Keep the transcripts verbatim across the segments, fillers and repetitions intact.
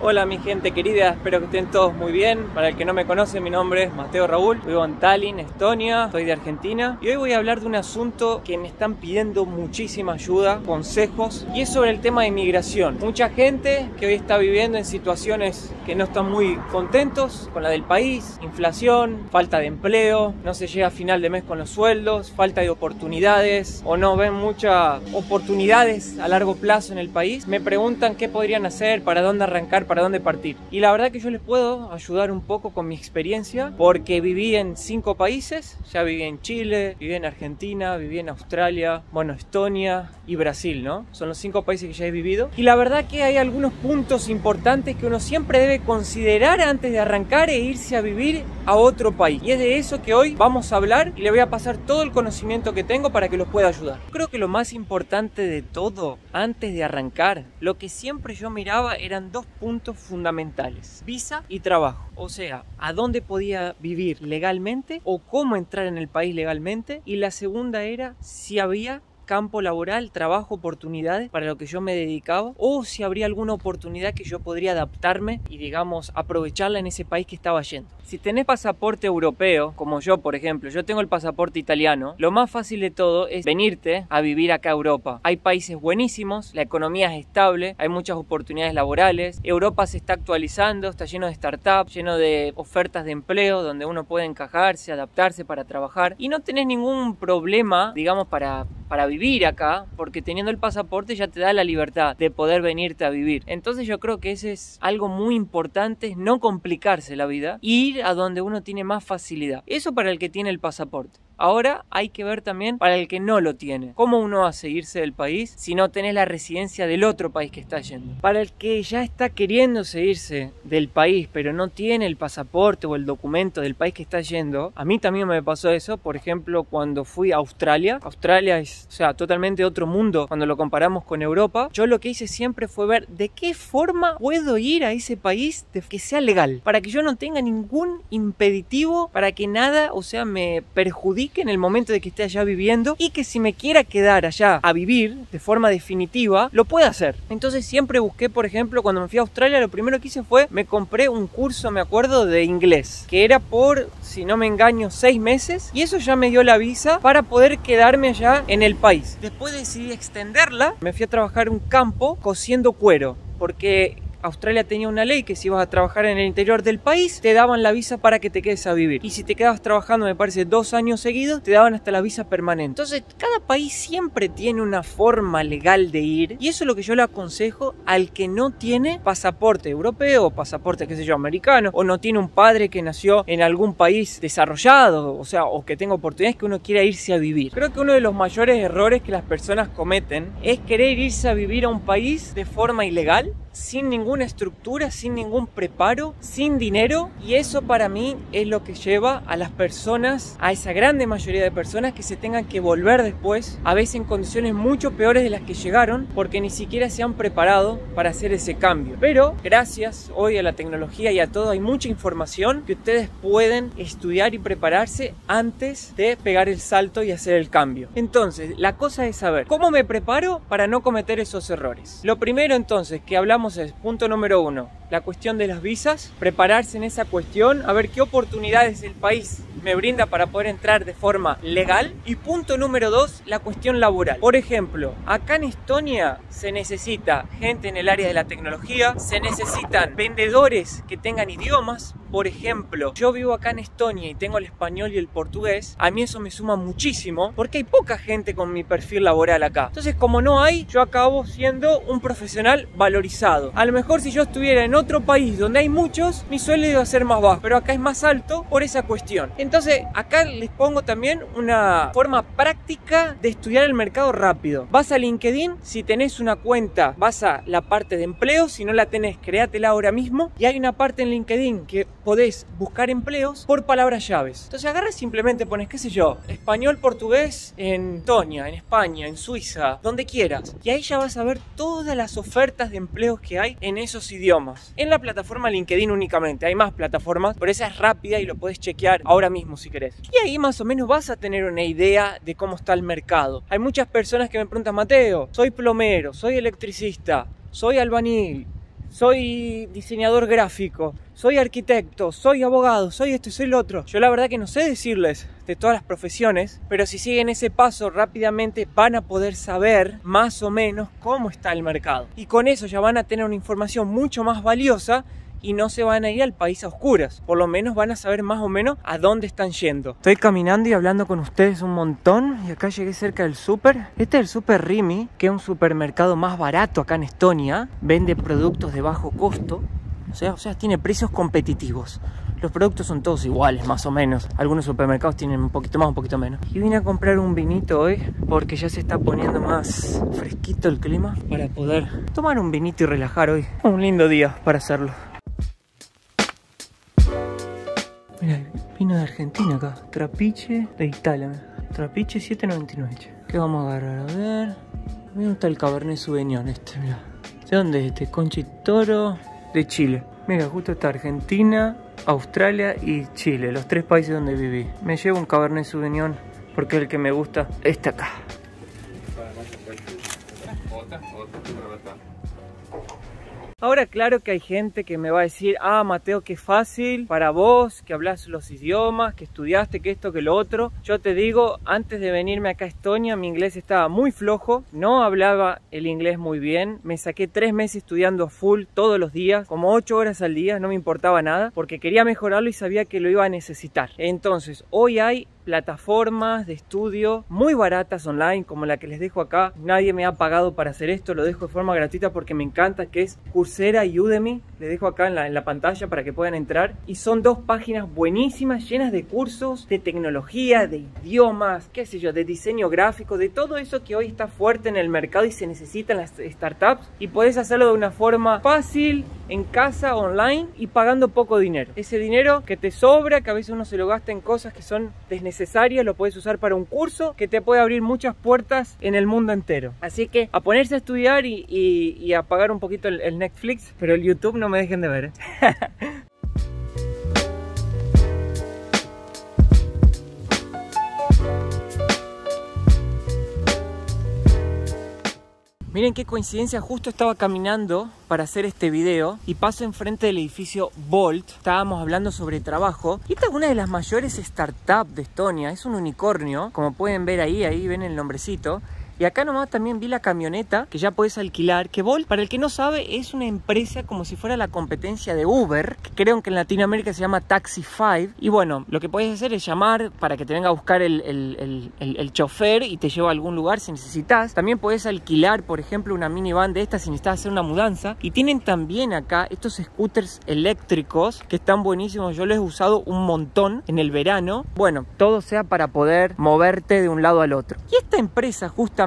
Hola mi gente querida, espero que estén todos muy bien. Para el que no me conoce, mi nombre es Mateo Raúl, vivo en Tallinn, Estonia, soy de Argentina y hoy voy a hablar de un asunto que me están pidiendo muchísima ayuda, consejos, y es sobre el tema de inmigración. Mucha gente que hoy está viviendo en situaciones que no están muy contentos con la del país, inflación, falta de empleo, no se llega a final de mes con los sueldos, falta de oportunidades o no ven muchas oportunidades a largo plazo en el país. Me preguntan qué podrían hacer, para dónde arrancar, para dónde partir. Y la verdad que yo les puedo ayudar un poco con mi experiencia, porque viví en cinco países. Ya viví en Chile, viví en Argentina, viví en Australia, bueno, Estonia y Brasil, ¿no? Son los cinco países que ya he vivido. Y la verdad que hay algunos puntos importantes que uno siempre debe considerar antes de arrancar e irse a vivir a otro país. Y es de eso que hoy vamos a hablar y le voy a pasar todo el conocimiento que tengo para que los pueda ayudar. Creo que lo más importante de todo, antes de arrancar, lo que siempre yo miraba eran dos puntos fundamentales: visa y trabajo. O sea, a dónde podía vivir legalmente o cómo entrar en el país legalmente. Y la segunda era si había campo laboral, trabajo, oportunidades para lo que yo me dedicaba, o si habría alguna oportunidad que yo podría adaptarme y, digamos, aprovecharla en ese país que estaba yendo. Si tenés pasaporte europeo, como yo por ejemplo, yo tengo el pasaporte italiano, lo más fácil de todo es venirte a vivir acá a Europa. Hay países buenísimos, la economía es estable, hay muchas oportunidades laborales, Europa se está actualizando, está lleno de startups, lleno de ofertas de empleo donde uno puede encajarse, adaptarse para trabajar y no tenés ningún problema, digamos, para, para vivir acá, porque teniendo el pasaporte ya te da la libertad de poder venirte a vivir. Entonces yo creo que ese es algo muy importante, es no complicarse la vida, ir a donde uno tiene más facilidad. Eso para el que tiene el pasaporte. Ahora hay que ver también para el que no lo tiene. ¿Cómo uno hace irse del país si no tenés la residencia del otro país que está yendo? Para el que ya está queriéndose irse del país pero no tiene el pasaporte o el documento del país que está yendo, a mí también me pasó eso. Por ejemplo, cuando fui a Australia. Australia es, o sea, totalmente otro mundo cuando lo comparamos con Europa. Yo lo que hice siempre fue ver de qué forma puedo ir a ese país de que sea legal, para que yo no tenga ningún impeditivo, para que nada, o sea, me perjudique en el momento de que esté allá viviendo, y que si me quiera quedar allá a vivir de forma definitiva, lo pueda hacer. Entonces siempre busqué, por ejemplo, cuando me fui a Australia, lo primero que hice fue, me compré un curso, me acuerdo, de inglés, que era por, si no me engaño, seis meses, y eso ya me dio la visa para poder quedarme allá en el país. Después decidí extenderla, me fui a trabajar en un campo cosiendo cuero, porque Australia tenía una ley que si ibas a trabajar en el interior del país, te daban la visa para que te quedes a vivir. Y si te quedabas trabajando, me parece, dos años seguidos, te daban hasta la visa permanente. Entonces, cada país siempre tiene una forma legal de ir. Y eso es lo que yo le aconsejo al que no tiene pasaporte europeo, o pasaporte, qué sé yo, americano, o no tiene un padre que nació en algún país desarrollado, o sea, o que tenga oportunidades que uno quiera irse a vivir. Creo que uno de los mayores errores que las personas cometen es querer irse a vivir a un país de forma ilegal, sin ninguna estructura, sin ningún preparo, sin dinero, y eso para mí es lo que lleva a las personas, a esa grande mayoría de personas, que se tengan que volver después, a veces en condiciones mucho peores de las que llegaron, porque ni siquiera se han preparado para hacer ese cambio. Pero gracias hoy a la tecnología y a todo, hay mucha información que ustedes pueden estudiar y prepararse antes de pegar el salto y hacer el cambio. Entonces, la cosa es saber cómo me preparo para no cometer esos errores. Lo primero entonces que hablamos es, punto número uno, la cuestión de las visas, prepararse en esa cuestión, a ver qué oportunidades el país me brinda para poder entrar de forma legal. Y punto número dos, la cuestión laboral. Por ejemplo, acá en Estonia se necesita gente en el área de la tecnología, se necesitan vendedores que tengan idiomas. Por ejemplo, yo vivo acá en Estonia y tengo el español y el portugués. A mí eso me suma muchísimo porque hay poca gente con mi perfil laboral acá. Entonces, como no hay, yo acabo siendo un profesional valorizado. A lo mejor si yo estuviera en otro país donde hay muchos, mi sueldo iba a ser más bajo, pero acá es más alto por esa cuestión. Entonces, acá les pongo también una forma práctica de estudiar el mercado rápido. Vas a LinkedIn, si tenés una cuenta, vas a la parte de empleo. Si no la tenés, créatela ahora mismo. Y hay una parte en LinkedIn que podés buscar empleos por palabras llaves. Entonces agarras, simplemente pones, qué sé yo, español, portugués en Estonia, en España, en Suiza, donde quieras. Y ahí ya vas a ver todas las ofertas de empleos que hay en esos idiomas. En la plataforma LinkedIn únicamente, hay más plataformas, pero esa es rápida y lo podés chequear ahora mismo si querés. Y ahí más o menos vas a tener una idea de cómo está el mercado. Hay muchas personas que me preguntan, Mateo, soy plomero, soy electricista, soy albañil, soy diseñador gráfico, soy arquitecto, soy abogado, soy esto y soy lo otro. Yo la verdad que no sé decirles de todas las profesiones, pero si siguen ese paso rápidamente van a poder saber más o menos cómo está el mercado. Y con eso ya van a tener una información mucho más valiosa y no se van a ir al país a oscuras. Por lo menos van a saber más o menos a dónde están yendo. Estoy caminando y hablando con ustedes un montón y acá llegué cerca del súper. Este es el Super Rimi, que es un supermercado más barato acá en Estonia. Vende productos de bajo costo. O sea, o sea, tiene precios competitivos. Los productos son todos iguales, más o menos. Algunos supermercados tienen un poquito más, un poquito menos. Y vine a comprar un vinito hoy porque ya se está poniendo más fresquito el clima para poder tomar un vinito y relajar hoy. Un lindo día para hacerlo. Mira, vino de Argentina acá. Trapiche de Italia. Trapiche siete noventa y nueve. ¿Qué vamos a agarrar? A ver. Mira, está el Cabernet Sauvignon este, mira. ¿De dónde es este? Conchitoro de Chile. Mira, justo está Argentina, Australia y Chile, los tres países donde viví. Me llevo un Cabernet Sauvignon porque el que me gusta está acá. Ahora claro que hay gente que me va a decir: ah, Mateo, qué fácil para vos, que hablas los idiomas, que estudiaste, que esto, que lo otro. Yo te digo, antes de venirme acá a Estonia, mi inglés estaba muy flojo, no hablaba el inglés muy bien. Me saqué tres meses estudiando full todos los días, como ocho horas al día, no me importaba nada, porque quería mejorarlo y sabía que lo iba a necesitar. Entonces, hoy hay plataformas de estudio muy baratas online, como la que les dejo acá. Nadie me ha pagado para hacer esto, lo dejo de forma gratuita porque me encanta, que es Coursera y Udemy. Les dejo acá en la, en la pantalla para que puedan entrar. Y son dos páginas buenísimas, llenas de cursos de tecnología, de idiomas, qué sé yo, de diseño gráfico, de todo eso que hoy está fuerte en el mercado y se necesita en las startups. Y podés hacerlo de una forma fácil, en casa, online y pagando poco dinero. Ese dinero que te sobra, que a veces uno se lo gasta en cosas que son desnecesarias, lo puedes usar para un curso que te puede abrir muchas puertas en el mundo entero. Así que a ponerse a estudiar y, y, y a pagar un poquito el, el Netflix, pero el YouTube no me dejen de ver, ¿eh? Miren qué coincidencia, justo estaba caminando para hacer este video y paso enfrente del edificio Bolt. Estábamos hablando sobre trabajo y esta es una de las mayores startups de Estonia, es un unicornio, como pueden ver ahí, ahí ven el nombrecito. Y acá nomás también vi la camioneta que ya puedes alquilar, que Bolt, para el que no sabe, es una empresa como si fuera la competencia de Uber, que creo que en Latinoamérica se llama Taxify. Y bueno, lo que puedes hacer es llamar para que te venga a buscar el, el, el, el, el chofer y te lleva a algún lugar si necesitas. También puedes alquilar, por ejemplo, una minivan de estas si necesitas hacer una mudanza. Y tienen también acá estos scooters eléctricos que están buenísimos. Yo los he usado un montón en el verano. Bueno, todo sea para poder moverte de un lado al otro. Y esta empresa justamente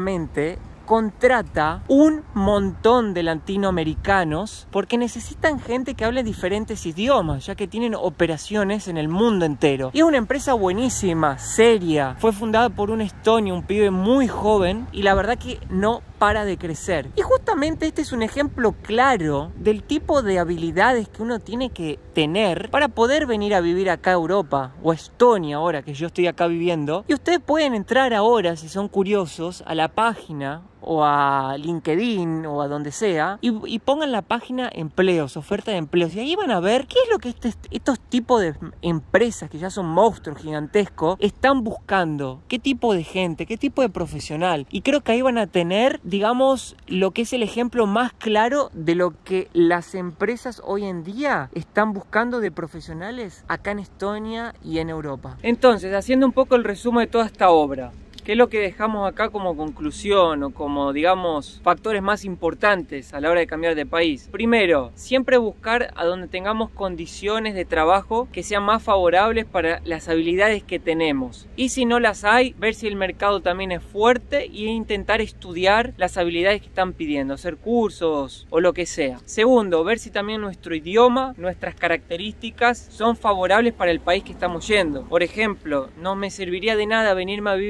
contrata un montón de latinoamericanos porque necesitan gente que hable diferentes idiomas, ya que tienen operaciones en el mundo entero. Y es una empresa buenísima, seria. Fue fundada por un estonio, un pibe muy joven, y la verdad que no para de crecer. Y justamente este es un ejemplo claro del tipo de habilidades que uno tiene que tener para poder venir a vivir acá a Europa o a Estonia, ahora que yo estoy acá viviendo. Y ustedes pueden entrar ahora, si son curiosos, a la página o a LinkedIn o a donde sea y, y pongan la página empleos, oferta de empleos, y ahí van a ver qué es lo que este, estos tipos de empresas que ya son monstruos gigantescos están buscando, qué tipo de gente, qué tipo de profesional. Y creo que ahí van a tener, digamos, lo que es el ejemplo más claro de lo que las empresas hoy en día están buscando de profesionales acá en Estonia y en Europa. Entonces, haciendo un poco el resumen de toda esta obra, ¿qué es lo que dejamos acá como conclusión o como, digamos, factores más importantes a la hora de cambiar de país? Primero, siempre buscar a donde tengamos condiciones de trabajo que sean más favorables para las habilidades que tenemos. Y si no las hay, ver si el mercado también es fuerte e intentar estudiar las habilidades que están pidiendo, hacer cursos o lo que sea. Segundo, ver si también nuestro idioma, nuestras características son favorables para el país que estamos yendo. Por ejemplo, no me serviría de nada venirme a vivir acá a Estonia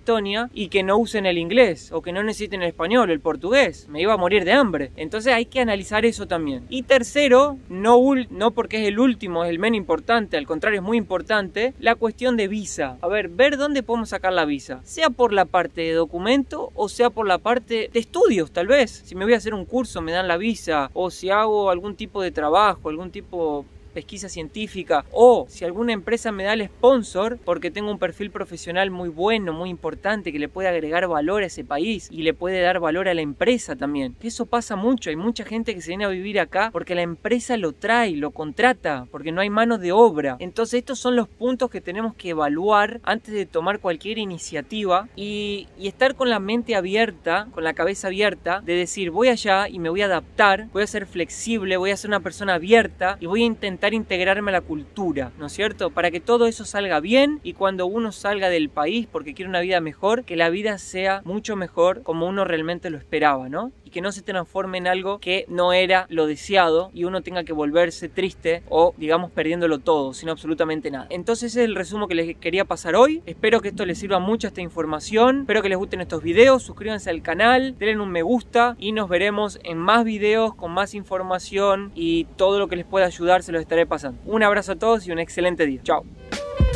Estonia y que no usen el inglés o que no necesiten el español, el portugués. Me iba a morir de hambre. Entonces hay que analizar eso también. Y tercero, no, no porque es el último, es el menos importante, al contrario es muy importante, la cuestión de visa. A ver, ver dónde podemos sacar la visa, sea por la parte de documento o sea por la parte de estudios. Tal vez si me voy a hacer un curso me dan la visa, o si hago algún tipo de trabajo, algún tipo pesquisa científica, o si alguna empresa me da el sponsor porque tengo un perfil profesional muy bueno, muy importante, que le puede agregar valor a ese país y le puede dar valor a la empresa también. Eso pasa mucho, hay mucha gente que se viene a vivir acá porque la empresa lo trae, lo contrata, porque no hay mano de obra. Entonces estos son los puntos que tenemos que evaluar antes de tomar cualquier iniciativa y, y estar con la mente abierta, con la cabeza abierta, de decir voy allá y me voy a adaptar, voy a ser flexible, voy a ser una persona abierta y voy a intentar integrarme a la cultura, ¿no es cierto? Para que todo eso salga bien y cuando uno salga del país porque quiere una vida mejor, que la vida sea mucho mejor como uno realmente lo esperaba, ¿no? Y que no se transforme en algo que no era lo deseado y uno tenga que volverse triste o, digamos, perdiéndolo todo, sin absolutamente nada. Entonces ese es el resumen que les quería pasar hoy. Espero que esto les sirva mucho, esta información. Espero que les gusten estos videos. Suscríbanse al canal, denle un me gusta y nos veremos en más videos con más información y todo lo que les pueda ayudar se los estaré pasando. Un abrazo a todos y un excelente día. Chao.